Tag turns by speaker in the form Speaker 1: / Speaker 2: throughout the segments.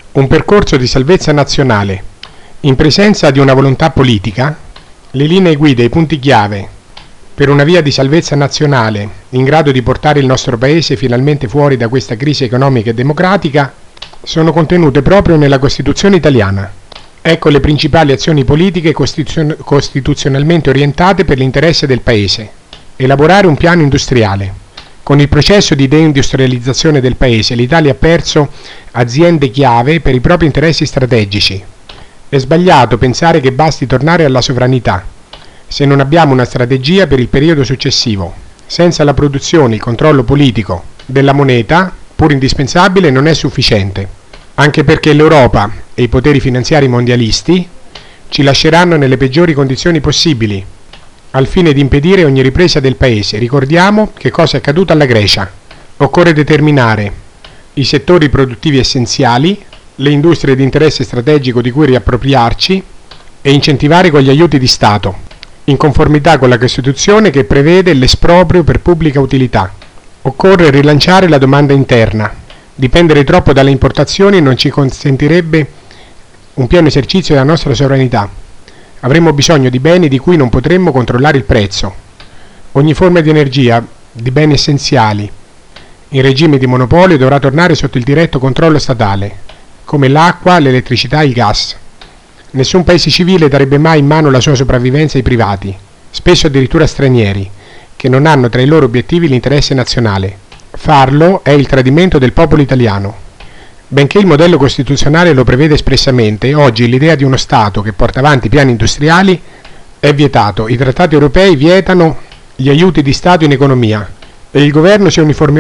Speaker 1: Un percorso di salvezza nazionale. In presenza di una volontà politica, le linee guida e i punti chiave per una via di salvezza nazionale in grado di portare il nostro Paese finalmente fuori da questa crisi economica e democratica sono contenute proprio nella Costituzione italiana. Ecco le principali azioni politiche costituzionalmente orientate per l'interesse del Paese. Elaborare un piano industriale. Con il processo di deindustrializzazione del Paese, l'Italia ha perso aziende chiave per i propri interessi strategici. È sbagliato pensare che basti tornare alla sovranità, se non abbiamo una strategia per il periodo successivo. Senza la produzione e il controllo politico della moneta, pur indispensabile, non è sufficiente, anche perché l'Europa e i poteri finanziari mondialisti ci lasceranno nelle peggiori condizioni possibili, al fine di impedire ogni ripresa del Paese. Ricordiamo che cosa è accaduto alla Grecia. Occorre determinare i settori produttivi essenziali, le industrie di interesse strategico di cui riappropriarci e incentivare con gli aiuti di Stato, in conformità con la Costituzione che prevede l'esproprio per pubblica utilità. Occorre rilanciare la domanda interna. Dipendere troppo dalle importazioni non ci consentirebbe un pieno esercizio della nostra sovranità. Avremo bisogno di beni di cui non potremmo controllare il prezzo. Ogni forma di energia, di beni essenziali, in regime di monopolio dovrà tornare sotto il diretto controllo statale, come l'acqua, l'elettricità e il gas. Nessun paese civile darebbe mai in mano la sua sopravvivenza ai privati, spesso addirittura stranieri, che non hanno tra i loro obiettivi l'interesse nazionale. Farlo è il tradimento del popolo italiano. Benché il modello costituzionale lo prevede espressamente, oggi l'idea di uno Stato che porta avanti piani industriali è vietato. I trattati europei vietano gli aiuti di Stato in economia e il governo si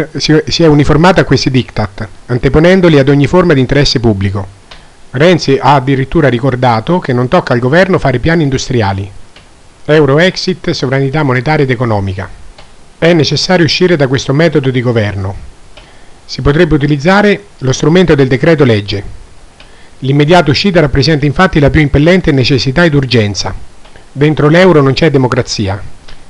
Speaker 1: è uniformato a questi diktat, anteponendoli ad ogni forma di interesse pubblico. Renzi ha addirittura ricordato che non tocca al governo fare piani industriali. Euro-exit, sovranità monetaria ed economica. È necessario uscire da questo metodo di governo. Si potrebbe utilizzare lo strumento del decreto legge. L'immediata uscita rappresenta infatti la più impellente necessità ed urgenza. Dentro l'euro non c'è democrazia.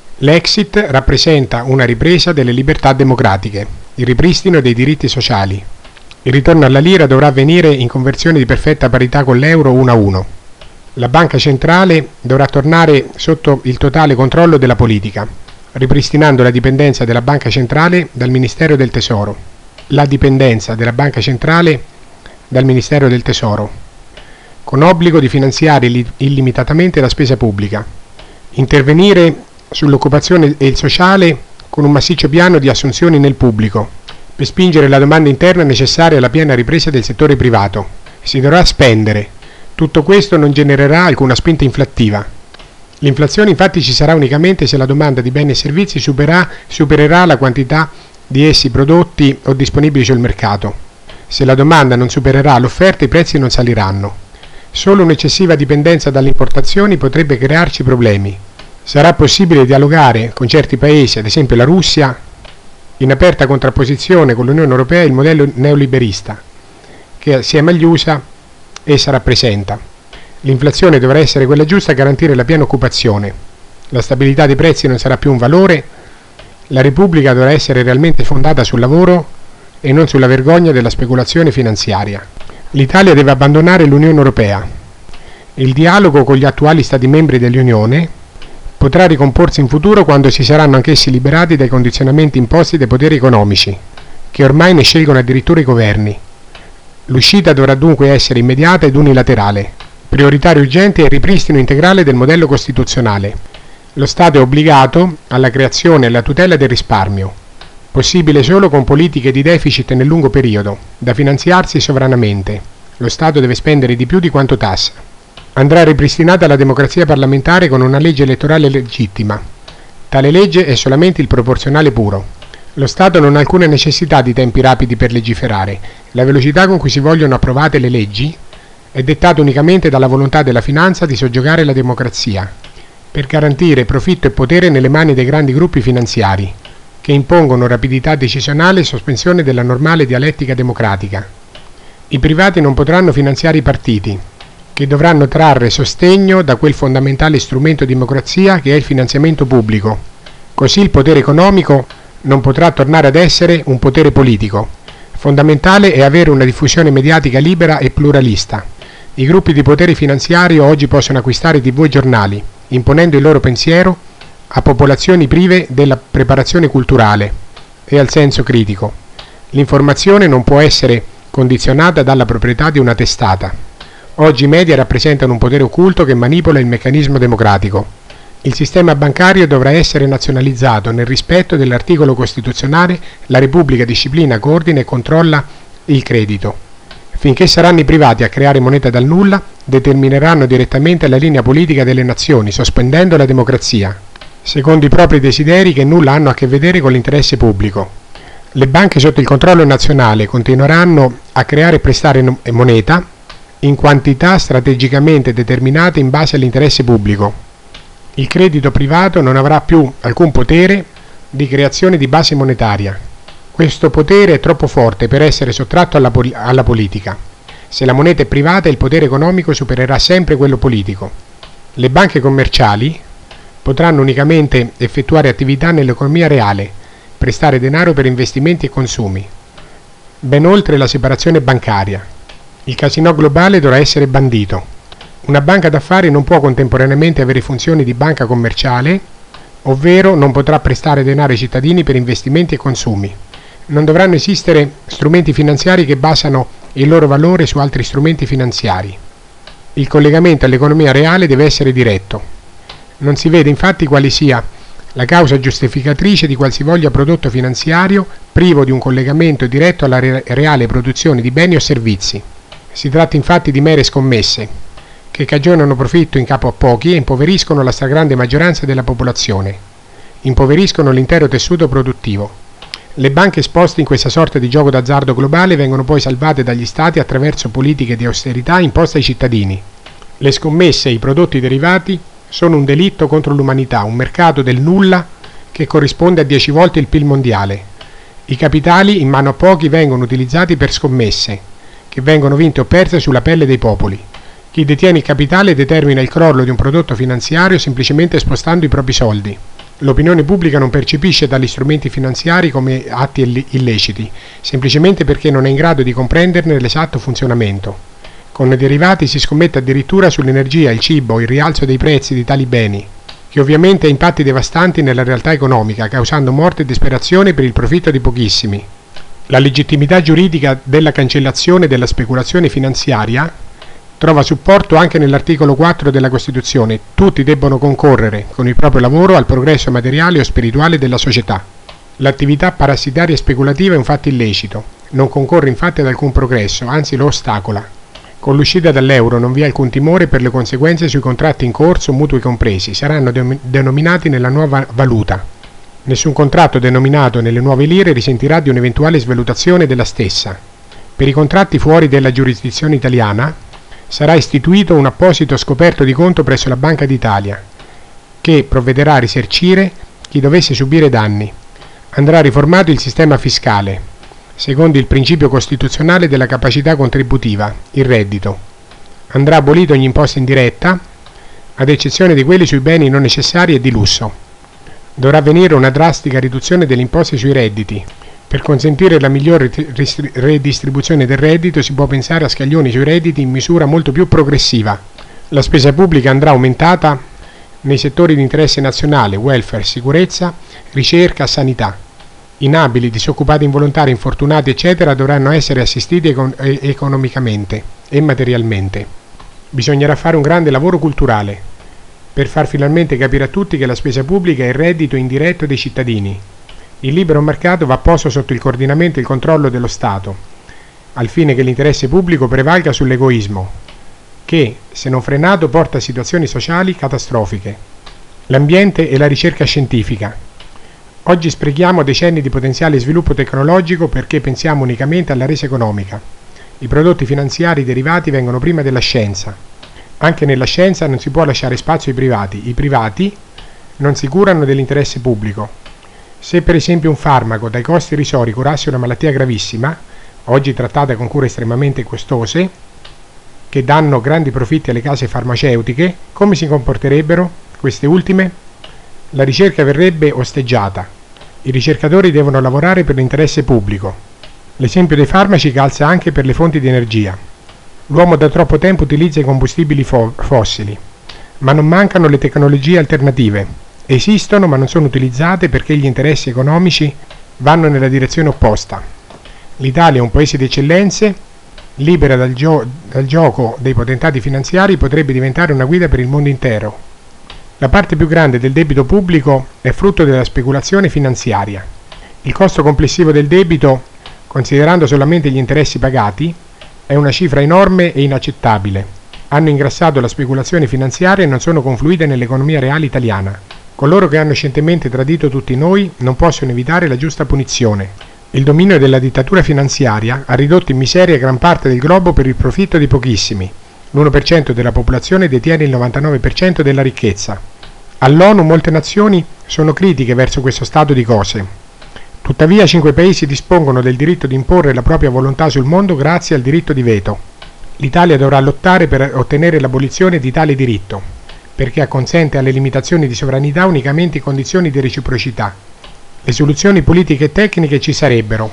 Speaker 1: L'exit rappresenta una ripresa delle libertà democratiche, il ripristino dei diritti sociali. Il ritorno alla lira dovrà avvenire in conversione di perfetta parità con l'euro 1-1. La banca centrale dovrà tornare sotto il totale controllo della politica, ripristinando la dipendenza della banca centrale dal Ministero del Tesoro. La dipendenza della banca centrale dal Ministero del Tesoro, con obbligo di finanziare illimitatamente la spesa pubblica. Intervenire sull'occupazione e il sociale con un massiccio piano di assunzioni nel pubblico, per spingere la domanda interna necessaria alla piena ripresa del settore privato. Si dovrà spendere. Tutto questo non genererà alcuna spinta inflattiva. L'inflazione infatti ci sarà unicamente se la domanda di beni e servizi supererà la quantità di essi prodotti o disponibili sul mercato. Se la domanda non supererà l'offerta, i prezzi non saliranno. Solo un'eccessiva dipendenza dalle importazioni potrebbe crearci problemi. Sarà possibile dialogare con certi paesi, ad esempio la Russia, in aperta contrapposizione con l'Unione Europea e il modello neoliberista, che assieme agli USA essa rappresenta. L'inflazione dovrà essere quella giusta a garantire la piena occupazione. La stabilità dei prezzi non sarà più un valore. La Repubblica dovrà essere realmente fondata sul lavoro e non sulla vergogna della speculazione finanziaria. L'Italia deve abbandonare l'Unione Europea. Il dialogo con gli attuali Stati membri dell'Unione potrà ricomporsi in futuro quando si saranno anch'essi liberati dai condizionamenti imposti dai poteri economici, che ormai ne scelgono addirittura i governi. L'uscita dovrà dunque essere immediata ed unilaterale. Prioritario urgente è il ripristino integrale del modello costituzionale. Lo Stato è obbligato alla creazione e alla tutela del risparmio, possibile solo con politiche di deficit nel lungo periodo, da finanziarsi sovranamente. Lo Stato deve spendere di più di quanto tassa. Andrà ripristinata la democrazia parlamentare con una legge elettorale legittima. Tale legge è solamente il proporzionale puro. Lo Stato non ha alcuna necessità di tempi rapidi per legiferare. La velocità con cui si vogliono approvate le leggi è dettata unicamente dalla volontà della finanza di soggiogare la democrazia, per garantire profitto e potere nelle mani dei grandi gruppi finanziari, che impongono rapidità decisionale e sospensione della normale dialettica democratica. I privati non potranno finanziare i partiti, che dovranno trarre sostegno da quel fondamentale strumento di democrazia che è il finanziamento pubblico. Così il potere economico non potrà tornare ad essere un potere politico, Fondamentale è avere una diffusione mediatica libera e pluralista. I gruppi di potere finanziario oggi possono acquistare TV e giornali, imponendo il loro pensiero a popolazioni prive della preparazione culturale e al senso critico. L'informazione non può essere condizionata dalla proprietà di una testata. Oggi i media rappresentano un potere occulto che manipola il meccanismo democratico. Il sistema bancario dovrà essere nazionalizzato nel rispetto dell'articolo costituzionale «La Repubblica disciplina, coordina e controlla il credito». Finché saranno i privati a creare moneta dal nulla, determineranno direttamente la linea politica delle nazioni, sospendendo la democrazia, secondo i propri desideri che nulla hanno a che vedere con l'interesse pubblico. Le banche sotto il controllo nazionale continueranno a creare e prestare moneta in quantità strategicamente determinate in base all'interesse pubblico. Il credito privato non avrà più alcun potere di creazione di base monetaria. Questo potere è troppo forte per essere sottratto alla politica. Se la moneta è privata, il potere economico supererà sempre quello politico. Le banche commerciali potranno unicamente effettuare attività nell'economia reale, prestare denaro per investimenti e consumi, ben oltre la separazione bancaria. Il casinò globale dovrà essere bandito. Una banca d'affari non può contemporaneamente avere funzioni di banca commerciale, ovvero non potrà prestare denaro ai cittadini per investimenti e consumi. Non dovranno esistere strumenti finanziari che basano il loro valore su altri strumenti finanziari. Il collegamento all'economia reale deve essere diretto. Non si vede infatti quale sia la causa giustificatrice di qualsivoglia prodotto finanziario privo di un collegamento diretto alla reale produzione di beni o servizi. Si tratta infatti di mere scommesse, che cagionano profitto in capo a pochi e impoveriscono la stragrande maggioranza della popolazione, impoveriscono l'intero tessuto produttivo. Le banche esposte in questa sorta di gioco d'azzardo globale vengono poi salvate dagli stati attraverso politiche di austerità imposte ai cittadini. Le scommesse e i prodotti derivati sono un delitto contro l'umanità, un mercato del nulla che corrisponde a 10 volte il PIL mondiale. I capitali in mano a pochi vengono utilizzati per scommesse, che vengono vinte o perse sulla pelle dei popoli. Chi detiene il capitale determina il crollo di un prodotto finanziario semplicemente spostando i propri soldi. L'opinione pubblica non percepisce tali strumenti finanziari come atti illeciti, semplicemente perché non è in grado di comprenderne l'esatto funzionamento. Con i derivati si scommette addirittura sull'energia, il cibo, il rialzo dei prezzi di tali beni, che ovviamente ha impatti devastanti nella realtà economica, causando morte e disperazione per il profitto di pochissimi. La legittimità giuridica della cancellazione della speculazione finanziaria trova supporto anche nell'articolo 4 della Costituzione. Tutti debbono concorrere con il proprio lavoro al progresso materiale o spirituale della società. L'attività parassitaria e speculativa è un fatto illecito, non concorre infatti ad alcun progresso, anzi lo ostacola. Con l'uscita dall'euro non vi è alcun timore per le conseguenze sui contratti in corso, mutui compresi, saranno denominati nella nuova valuta. Nessun contratto denominato nelle nuove lire risentirà di un'eventuale svalutazione della stessa. Per i contratti fuori della giurisdizione italiana sarà istituito un apposito scoperto di conto presso la Banca d'Italia, che provvederà a risarcire chi dovesse subire danni. Andrà riformato il sistema fiscale, secondo il principio costituzionale della capacità contributiva, il reddito. Andrà abolito ogni imposta indiretta, ad eccezione di quelli sui beni non necessari e di lusso. Dovrà avvenire una drastica riduzione delle imposte sui redditi. Per consentire la migliore redistribuzione del reddito si può pensare a scaglioni sui redditi in misura molto più progressiva. La spesa pubblica andrà aumentata nei settori di interesse nazionale, welfare, sicurezza, ricerca, sanità. Inabili, disoccupati involontari, infortunati, eccetera, dovranno essere assistiti economicamente e materialmente. Bisognerà fare un grande lavoro culturale per far finalmente capire a tutti che la spesa pubblica è il reddito indiretto dei cittadini. Il libero mercato va posto sotto il coordinamento e il controllo dello Stato, al fine che l'interesse pubblico prevalga sull'egoismo, che, se non frenato, porta a situazioni sociali catastrofiche. L'ambiente e la ricerca scientifica. Oggi sprechiamo decenni di potenziale sviluppo tecnologico perché pensiamo unicamente alla resa economica. I prodotti finanziari derivati vengono prima della scienza. Anche nella scienza non si può lasciare spazio ai privati. I privati non si curano dell'interesse pubblico. Se per esempio un farmaco dai costi irrisori curasse una malattia gravissima, oggi trattata con cure estremamente costose, che danno grandi profitti alle case farmaceutiche, come si comporterebbero queste ultime? La ricerca verrebbe osteggiata. I ricercatori devono lavorare per l'interesse pubblico. L'esempio dei farmaci calza anche per le fonti di energia. L'uomo da troppo tempo utilizza i combustibili fossili, ma non mancano le tecnologie alternative. Esistono ma non sono utilizzate perché gli interessi economici vanno nella direzione opposta. L'Italia è un paese di eccellenze, libera dal gioco dei potentati finanziari, potrebbe diventare una guida per il mondo intero. La parte più grande del debito pubblico è frutto della speculazione finanziaria. Il costo complessivo del debito, considerando solamente gli interessi pagati, è una cifra enorme e inaccettabile. Hanno ingrassato la speculazione finanziaria e non sono confluite nell'economia reale italiana. Coloro che hanno scientemente tradito tutti noi non possono evitare la giusta punizione. Il dominio della dittatura finanziaria ha ridotto in miseria gran parte del globo per il profitto di pochissimi. L'1% della popolazione detiene il 99% della ricchezza. All'ONU molte nazioni sono critiche verso questo stato di cose. Tuttavia 5 paesi dispongono del diritto di imporre la propria volontà sul mondo grazie al diritto di veto. L'Italia dovrà lottare per ottenere l'abolizione di tale diritto, perché acconsente alle limitazioni di sovranità unicamente in condizioni di reciprocità. Le soluzioni politiche e tecniche ci sarebbero,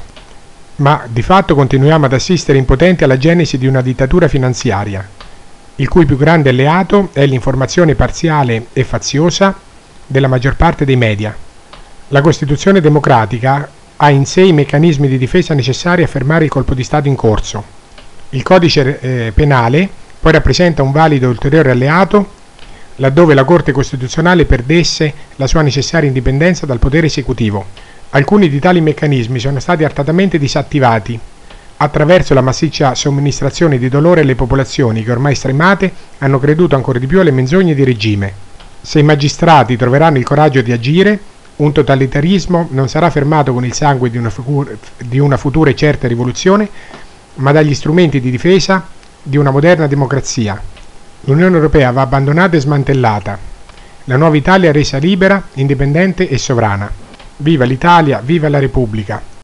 Speaker 1: ma di fatto continuiamo ad assistere impotenti alla genesi di una dittatura finanziaria, il cui più grande alleato è l'informazione parziale e faziosa della maggior parte dei media. La Costituzione democratica ha in sé i meccanismi di difesa necessari a fermare il colpo di Stato in corso. Il codice penale poi rappresenta un valido ulteriore alleato laddove la Corte Costituzionale perdesse la sua necessaria indipendenza dal potere esecutivo. Alcuni di tali meccanismi sono stati artatamente disattivati attraverso la massiccia somministrazione di dolore alle popolazioni che ormai stremate hanno creduto ancora di più alle menzogne di regime. Se i magistrati troveranno il coraggio di agire, un totalitarismo non sarà fermato con il sangue di una futura e certa rivoluzione, ma dagli strumenti di difesa di una moderna democrazia. L'Unione Europea va abbandonata e smantellata. La nuova Italia resa libera, indipendente e sovrana. Viva l'Italia, viva la Repubblica!